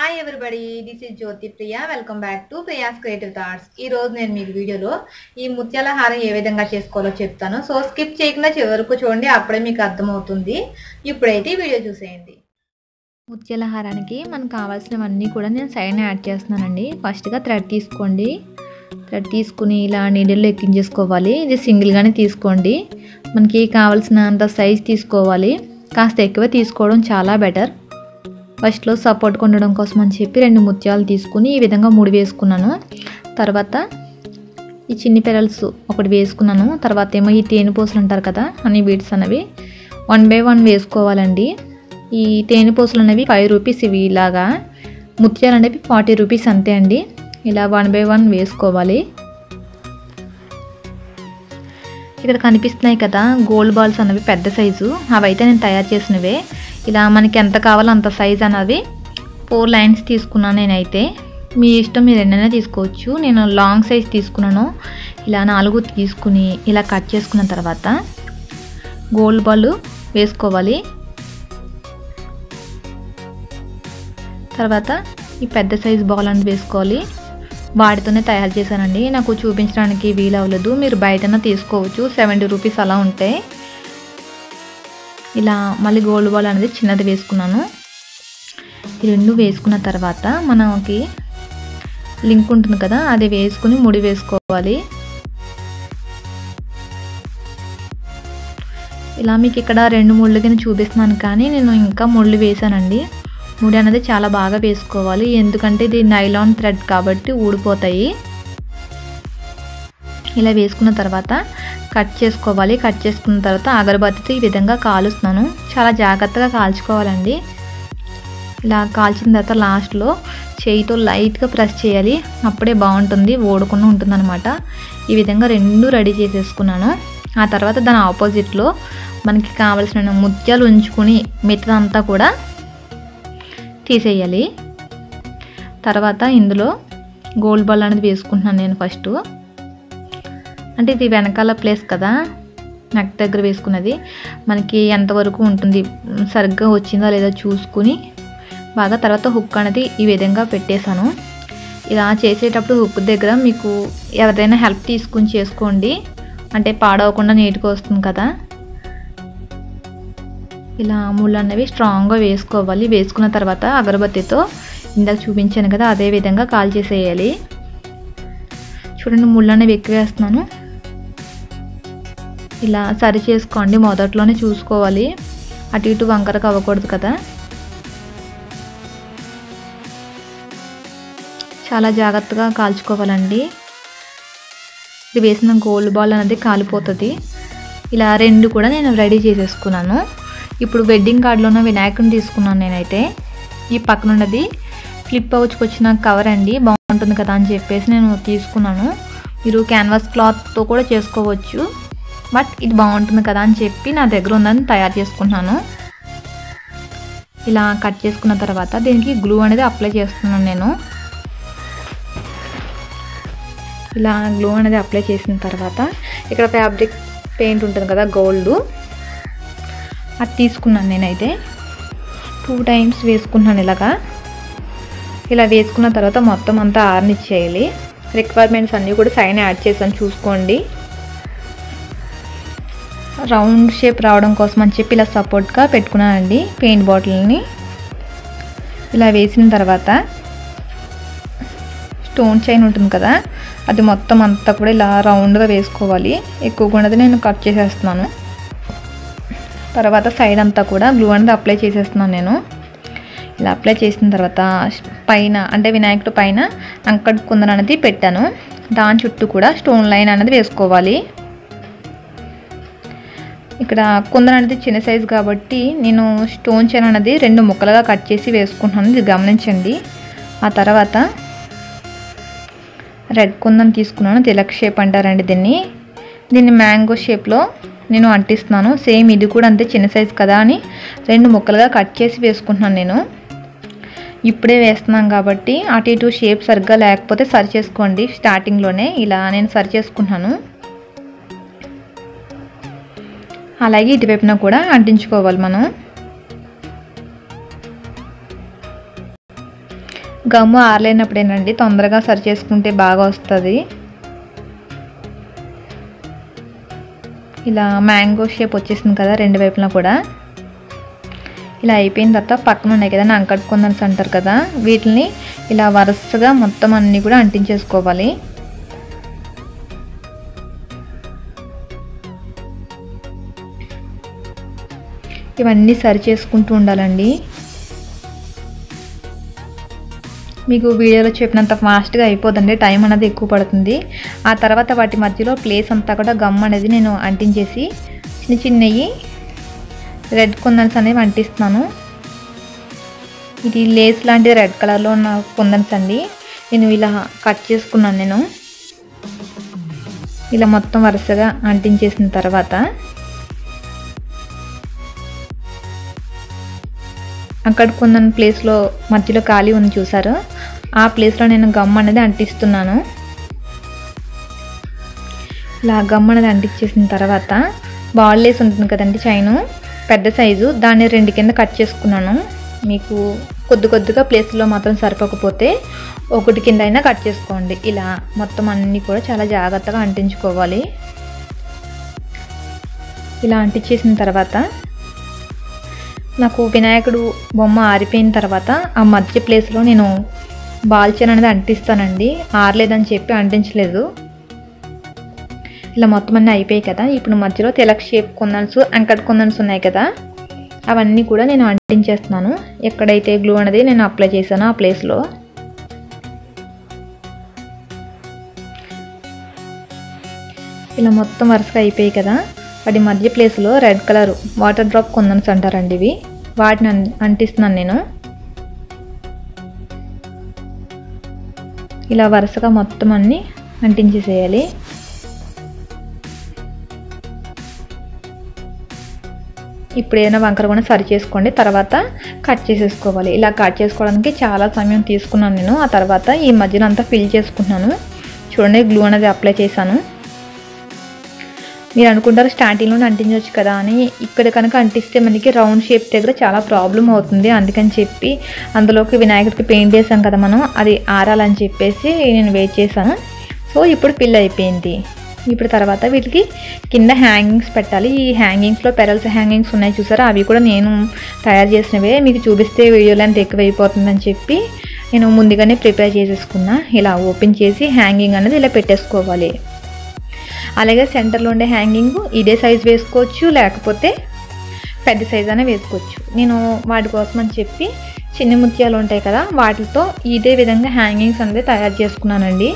Hi everybody, this is Jyothi Priya. Welcome back to Priya's creative thoughts. ఈ రోజు నేను మీకు వీడియోలో ఈ ముత్యాల హారం ఏ విధంగా చేసుకోవాలో చెప్తాను. సో స్కిప్ చేయకుండా చివరి వరకు చూడండి, అప్పుడే మీకు అర్థమవుతుంది. ఇప్పుడైతే ఈ వీడియో చూసేయండి. ముత్యాల హారానికి మనకు కావాల్సినవన్నీ కూడా నేను సైడ్న యాడ్ చేస్తున్నానండి. ఫస్ట్గా థ్రెడ్ తీసుకోండి. థ్రెడ్ తీసుకుని ఇలా నీడిల్లో ఎక్కించేసుకోవాలి. ఇది సింగిల్గానే తీసుకోండి. మనకి కావాల్సినంత సైజ్ తీసుకోవాలి. కాస్త ఎక్కువ తీసుకోవడం చాలా బెటర్. ఫస్ట్లో సపోర్ట్ ఉండడం కోసం అని చెప్పి 2 ముత్యాలు తీసుకుని ఈ విధంగా 3 వేసుకున్నాను. తర్వాత ఈ చిన్ని పెరల్స్ ఒకటి వేసుకున్నాను. తర్వాత ఏమో ఈ తేనెపూసలు అంటారు కదా, హనీ బీడ్స్ అనేవి 1 by 1 వేసుకోవాలండి. ఈ తేనెపూసలు అనేవి 5 రూపీస్, ఇవి ఇలాగా. ముత్యాలు అనేవి 40 రూపీస్ అంతే అండి. ఇలా 1 by 1 వేసుకోవాలి. ఇక్కడ కనిపిస్తున్నాయి కదా గోల్డ్ బాల్స్ అనేవి పెద్ద సైజు, అవైతే నేను తయారు చేసినవే. ఇలా మనకి ఎంత కావాలో అంత సైజ్ అనేది 4 లైన్స్ తీసుకున్నాను నేనైతే. మీ ఇష్టం, మీరు ఎన్నైనా తీసుకోవచ్చు. నేను లాంగ్ సైజ్ తీసుకున్నాను. ఇలా 4 తీసుకుని ఇలా కట్ చేసుకున్న తర్వాత గోల్డ్ బాల్ వేసుకోవాలి. తర్వాత ఈ పెద్ద సైజ్ బాల్ అనేది వేసుకోవాలి. వాటితోనే తయారు చేశానండి, నాకు చూపించడానికి వీలు అవ్వలేదు. మీరు బయటనే తీసుకోవచ్చు, 70 రూపీస్ అలా ఉంటాయి. ఇలా మళ్ళీ గోల్డ్ బాల్ అనేది చిన్నది వేసుకున్నాను. ఈ 2 వేసుకున్న తర్వాత మనకి లింక్ ఉంటుంది కదా, అది వేసుకుని ముడి వేసుకోవాలి. ఇలా మీకు ఇక్కడ 2 ముళ్ళుగా చూపిస్తున్నాను, కానీ నేను ఇంకా ముళ్ళు వేసానండి. ముడి అనేది చాలా బాగా వేసుకోవాలి, ఎందుకంటే ఇది నైలాన్ థ్రెడ్ కాబట్టి ఊడిపోతాయి. ఇలా వేసుకున్న తర్వాత కట్ చేసుకోవాలి. కట్ చేసుకున్న తర్వాత అగరబత్తితో ఈ విధంగా కాలుస్తున్నాను. చాలా జాగ్రత్తగా కాల్చుకోవాలండి. ఇలా కాల్చిన తర్వాత లాస్ట్లో చేయితో లైట్గా ప్రెస్ చేయాలి, అప్పుడే బాగుంటుంది, ఓడకుండా ఉంటుంది అనమాట. ఈ విధంగా 2 రెడీ చేసేసుకున్నాను. ఆ తర్వాత దాని ఆపోజిట్లో మనకి కావాల్సిన ముత్యాలు ఉంచుకుని మిగతాదంతా కూడా తీసేయాలి. తర్వాత ఇందులో గోల్డ్ బాల్ అనేది వేసుకుంటున్నాను నేను ఫస్ట్. అంటే ఇది వెనకాల ప్లేస్ కదా, నెక్ దగ్గర వేసుకున్నది. మనకి ఎంతవరకు ఉంటుంది, సరిగ్గా వచ్చిందా లేదా చూసుకుని బాగా తర్వాత హుక్ అనేది ఈ విధంగా పెట్టేశాను. ఇలా చేసేటప్పుడు హుక్ దగ్గర మీకు ఎవరైనా హెల్ప్ తీసుకుని చేసుకోండి, అంటే పాడవకుండా నీట్గా వస్తుంది కదా. ఇలా ముళ్ళు అనేవి స్ట్రాంగ్గా వేసుకోవాలి. వేసుకున్న తర్వాత అగరబత్తితో ఇందాక చూపించాను కదా, అదే విధంగా కాల్ చేసేయాలి. చూడండి, ముళ్ళు అనేవి ఎక్కువ వేస్తున్నాను. ఇలా సరి చేసుకోండి, మొదట్లోనే చూసుకోవాలి, అటు ఇటు వంకరకు అవ్వకూడదు కదా. చాలా జాగ్రత్తగా కాల్చుకోవాలండి. ఇది వేసిన గోల్డ్ బాల్ అనేది కాలిపోతుంది. ఇలా 2 కూడా నేను రెడీ చేసేసుకున్నాను. ఇప్పుడు వెడ్డింగ్ కార్డులోనే వినాయకుడిని తీసుకున్నాను నేనైతే. ఈ పక్కన ఉన్నది ఫ్లిప్ అవుచ్కి వచ్చిన కవర్ అండి, బాగుంటుంది కదా అని చెప్పేసి నేను తీసుకున్నాను. మీరు క్యాన్వాస్ క్లాత్తో కూడా చేసుకోవచ్చు, బట్ ఇది బాగుంటుంది కదా అని చెప్పి నా దగ్గర ఉందని తయారు చేసుకున్నాను. ఇలా కట్ చేసుకున్న తర్వాత దీనికి గ్లూ అనేది అప్లై చేస్తున్నాను నేను. ఇలా గ్లూ అనేది అప్లై చేసిన తర్వాత ఇక్కడ ఫ్యాబ్రిక్ పెయింట్ ఉంటుంది కదా గోల్డ్, అది తీసుకున్నాను నేనైతే. 2 టైమ్స్ వేసుకున్నాను ఇలాగా. ఇలా వేసుకున్న తర్వాత మొత్తం అంతా ఆరనిచ్చేయాలి. రిక్వైర్మెంట్స్ అన్నీ కూడా సైన్ యాడ్ చేసాను చూసుకోండి. రౌండ్ షేప్ రావడం కోసం అని చెప్పి ఇలా సపోర్ట్గా పెట్టుకున్నానండి పెయింట్ బాటిల్ని. ఇలా వేసిన తర్వాత స్టోన్ చైన్ ఉంటుంది కదా, అది మొత్తం అంతా కూడా ఇలా రౌండ్గా వేసుకోవాలి. ఎక్కువగా ఉన్నది నేను కట్ చేసేస్తున్నాను. తర్వాత సైడ్ అంతా కూడా గ్లూ అనేది అప్లై చేసేస్తున్నాను నేను. ఇలా అప్లై చేసిన తర్వాత పైన, అంటే వినాయకుడి పైన అంకడ్ కుందన్ అనేది పెట్టాను. దాని చుట్టూ కూడా స్టోన్ లైన్ అనేది వేసుకోవాలి. ఇక్కడ కుందన్ అనేది చిన్న సైజు కాబట్టి నేను స్టోన్ చైన్ అనేది 2 ముక్కలుగా కట్ చేసి వేసుకుంటున్నాను, ఇది గమనించండి. ఆ తర్వాత రెడ్ కుందన్ తీసుకున్నాను, తిలక్ షేప్ అంటారండి దీన్ని మ్యాంగో షేప్లో నేను అంటిస్తున్నాను. సేమ్ ఇది కూడా అంతే, చిన్న సైజు కదా అని 2 ముక్కలుగా కట్ చేసి వేసుకుంటున్నాను నేను. ఇప్పుడే వేస్తున్నాను కాబట్టి అటు ఇటు షేప్ సరిగ్గా లేకపోతే సరి చేసుకోండి స్టార్టింగ్లోనే. ఇలా నేను సరి చేసుకుంటున్నాను. అలాగే ఇటువైపున కూడా అంటించుకోవాలి మనం. గమ్ము ఆరలేనప్పుడేనండి తొందరగా సరి చేసుకుంటే బాగా వస్తుంది. ఇలా మ్యాంగో షేప్ వచ్చేసింది కదా రెండు వైపులా కూడా. ఇలా అయిపోయిన తర్వాత పక్కన ఉన్నాయి కదా అంకట్టుకుందన్స్ అంటారు కదా, వీటిని ఇలా వరుసగా మొత్తం అన్నీ కూడా అంటించేసుకోవాలి. ఇవన్నీ సరి చేసుకుంటూ ఉండాలండి. మీకు వీడియోలో చెప్పినంత ఫాస్ట్గా అయిపోదండి, టైం అనేది ఎక్కువ పడుతుంది. ఆ తర్వాత వాటి మధ్యలో ప్లేస్ అంతా కూడా గమ్ అనేది నేను అంటించేసి చిన్న చిన్నవి రెడ్ కుందన్స్ అనేవి అంటిస్తున్నాను. ఇది లేస్ లాంటి రెడ్ కలర్లో ఉన్న కుందన్స్ అండి. నేను ఇలా కట్ చేసుకున్నాను. నేను ఇలా మొత్తం వరుసగా అంటించేసిన తర్వాత అక్కడ కొందన ప్లేస్లో మధ్యలో ఖాళీ ఉంది చూసారు, ఆ ప్లేస్లో నేను గమ్ అనేది అంటిస్తున్నాను. ఇలా గమ్ అనేది అంటించేసిన తర్వాత బాల్ లేస్ ఉంటుంది కదండి చైను పెద్ద సైజు, దాన్ని 2 కింద కట్ చేసుకున్నాను. మీకు కొద్దిగా ప్లేస్లో మాత్రం సరిపోకపోతే 1 కింద అయినా కట్ చేసుకోండి. ఇలా మొత్తం అన్నీ కూడా చాలా జాగ్రత్తగా అంటించుకోవాలి. ఇలా అంటించేసిన తర్వాత నాకు వినాయకుడు బొమ్మ ఆరిపోయిన తర్వాత ఆ మధ్య ప్లేస్లో నేను బాల్ చైన్ అనేది అంటిస్తానండి. ఆరలేదని చెప్పి అంటించలేదు. ఇలా మొత్తం అన్నీ అయిపోయాయి కదా. ఇప్పుడు మధ్యలో తిలక్ షేప్ కుందన్స్ అంకట్ కుందన్స్ ఉన్నాయి కదా, అవన్నీ కూడా నేను అంటించేస్తున్నాను. ఎక్కడైతే గ్లూ అనేది నేను అప్లై చేశానో ఆ ప్లేస్లో. ఇలా మొత్తం వరుసగా అయిపోయాయి కదా. వాటి మధ్య ప్లేస్లో red colour water drop kundans అంటారండి ఇవి, వాటిని అంటిస్తున్నాను నేను. ఇలా వరుసగా మొత్తం అన్నీ అంటించేసేయాలి. ఇప్పుడు ఏదైనా వంకర కూడా సరి చేసుకోండి, తర్వాత కట్ చేసేసుకోవాలి. ఇలా కట్ చేసుకోవడానికి చాలా సమయం తీసుకున్నాను నేను. ఆ తర్వాత ఈ మధ్యలో అంతా ఫిల్ చేసుకున్నాను. చూడండి గ్లూ అనేది అప్లై చేశాను. మీరు అనుకుంటారు స్టార్టింగ్లోనే అంటించవచ్చు కదా అని, ఇక్కడ కనుక అంటిస్తే మనకి రౌండ్ షేప్ దగ్గర చాలా ప్రాబ్లం అవుతుంది. అందుకని చెప్పి అందులోకి వినాయకుడికి పెయింట్ వేసాం కదా మనం, అది ఆరాలని చెప్పేసి నేను వెయిట్ చేశాను. సో ఇప్పుడు ఫిల్ అయిపోయింది. ఇప్పుడు తర్వాత వీటికి కింద హ్యాంగింగ్స్ పెట్టాలి. ఈ హ్యాంగింగ్స్లో పెరల్స్ హ్యాంగింగ్స్ ఉన్నాయి చూసారా, అవి కూడా నేను తయారు చేసినవే. మీకు చూపిస్తే వీడియోలో అంత ఎక్కువ అయిపోతుందని చెప్పి నేను ముందుగానే ప్రిపేర్ చేసేసుకున్నా. ఇలా ఓపెన్ చేసి హ్యాంగింగ్ అనేది ఇలా పెట్టేసుకోవాలి. అలాగే సెంటర్లో ఉండే హ్యాంగింగ్ ఇదే సైజ్ వేసుకోవచ్చు, లేకపోతే పెద్ద సైజ్ అనే వేసుకోవచ్చు. నేను వాటి కోసం అని చెప్పి చిన్న ముత్యాలు ఉంటాయి కదా, వాటితో ఇదే విధంగా హ్యాంగింగ్స్ అనేది తయారు చేసుకున్నానండి.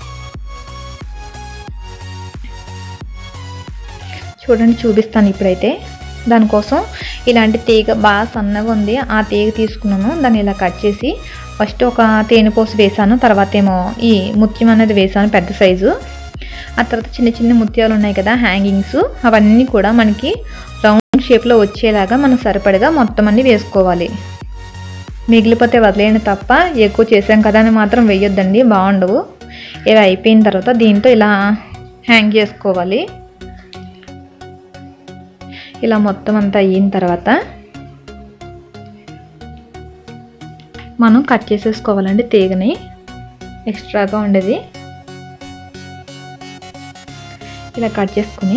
చూడండి చూపిస్తాను ఇప్పుడైతే. దానికోసం ఇలాంటి తీగ బాగా సన్నగా ఉంది, ఆ తీగ తీసుకున్నాను. దాన్ని ఇలా కట్ చేసి ఫస్ట్ ఒక తేనెపోసు వేసాను, తర్వాత ఏమో ఈ ముత్యం అనేది వేసాను పెద్ద సైజు. ఆ తర్వాత చిన్న చిన్న ముత్యాలు ఉన్నాయి కదా హ్యాంగింగ్స్, అవన్నీ కూడా మనకి రౌండ్ షేప్లో వచ్చేలాగా మనకు సరిపడగా మొత్తం అన్నీ వేసుకోవాలి. మిగిలిపోతే వదిలేయండి తప్ప, ఎక్కువ చేసాం కదా అని మాత్రం వేయొద్దండి, బాగుండవు. ఇలా అయిపోయిన తర్వాత దీంతో ఇలా హ్యాంగ్ చేసుకోవాలి. ఇలా మొత్తం అంతా అయిన తర్వాత మనం కట్ చేసేసుకోవాలండి తీగని, ఎక్స్ట్రాగా ఉండేది. ఇలా కట్ చేసుకుని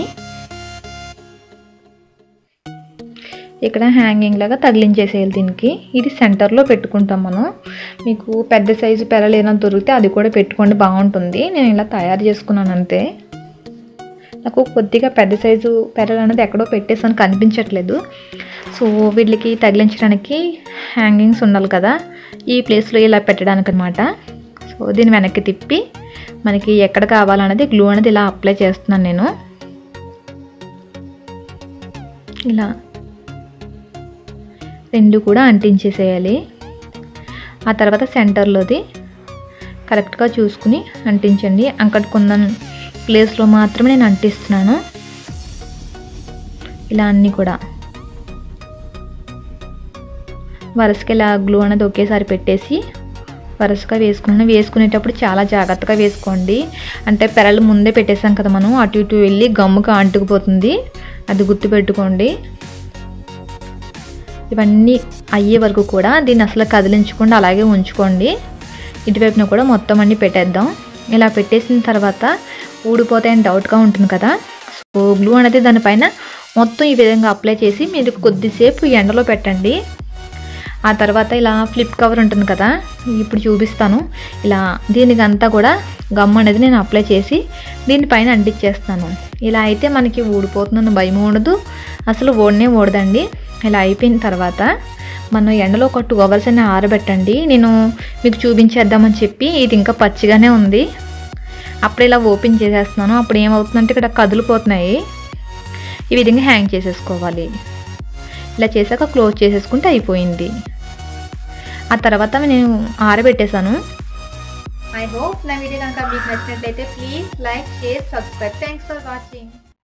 ఇక్కడ హ్యాంగింగ్ లాగా తగిలించేసేయాలి దీనికి. ఇది సెంటర్లో పెట్టుకుంటాం మనం. మీకు పెద్ద సైజు పెరలు ఏదైనా దొరికితే అది కూడా పెట్టుకోండి, బాగుంటుంది. నేను ఇలా తయారు చేసుకున్నాను అంతే. నాకు కొద్దిగా పెద్ద సైజు పెరలు అనేది ఎక్కడో పెట్టేసాను, కనిపించట్లేదు. సో వీటికి తగిలించడానికి హ్యాంగింగ్స్ ఉండాలి కదా, ఈ ప్లేస్లో ఇలా పెట్టడానికి అనమాట. సో దీన్ని వెనక్కి తిప్పి మనకి ఎక్కడ కావాలనేది గ్లూ అనేది ఇలా అప్లై చేస్తున్నాను నేను. ఇలా రెండు కూడా అంటించేసేయాలి. ఆ తర్వాత సెంటర్లోది కరెక్ట్గా చూసుకుని అంటించండి. అంకట్టుకున్న ప్లేస్లో మాత్రమే నేను అంటిస్తున్నాను. ఇలా అన్నీ కూడా వరుసగా ఇలా గ్లూ అనేది ఒకేసారి పెట్టేసి వరుసగా వేసుకున్నాను. వేసుకునేటప్పుడు చాలా జాగ్రత్తగా వేసుకోండి, అంటే పెరలు ముందే పెట్టేసాం కదా మనం, అటు ఇటు వెళ్ళి గమ్ముగా అంటుకుపోతుంది, అది గుర్తుపెట్టుకోండి. ఇవన్నీ అయ్యే వరకు కూడా దీన్ని అసలు కదిలించకుండా అలాగే ఉంచుకోండి. ఇటువైపున కూడా మొత్తం అన్ని పెట్టేద్దాం. ఇలా పెట్టేసిన తర్వాత ఊడిపోతాయని డౌట్గా ఉంటుంది కదా, సో గ్లూ అనేది దానిపైన మొత్తం ఈ విధంగా అప్లై చేసి మీరు కొద్దిసేపు ఎండలో పెట్టండి. ఆ తర్వాత ఇలా ఫ్లిప్ కవర్ ఉంటుంది కదా, ఇప్పుడు చూపిస్తాను. ఇలా దీనికంతా కూడా గమ్ అనేది నేను అప్లై చేసి దీనిపైన అంటించేస్తాను. ఇలా అయితే మనకి ఊడిపోతుందని భయం ఉండదు, అసలు ఓడనే ఓడదండి. ఇలా అయిపోయిన తర్వాత మనం ఎండలో ఒక 2 అవర్స్ అయినా ఆరబెట్టండి. నేను మీకు చూపించేద్దామని చెప్పి ఇది ఇంకా పచ్చిగానే ఉంది. అప్పుడు ఇలా ఓపెన్ చేసేస్తున్నాను. అప్పుడు ఏమవుతుందంటే ఇక్కడ కదిలిపోతున్నాయి. ఈ విధంగా హ్యాంగ్ చేసేసుకోవాలి. ఇలా చేశాక క్లోజ్ చేసేసుకుంటే అయిపోయింది. ఆ తర్వాత నేను ఆరబెట్టేశాను. ఐ హోప్ నా వీడియో కనుక మీకు నచ్చినట్లయితే please like, share, subscribe. Thanks for watching.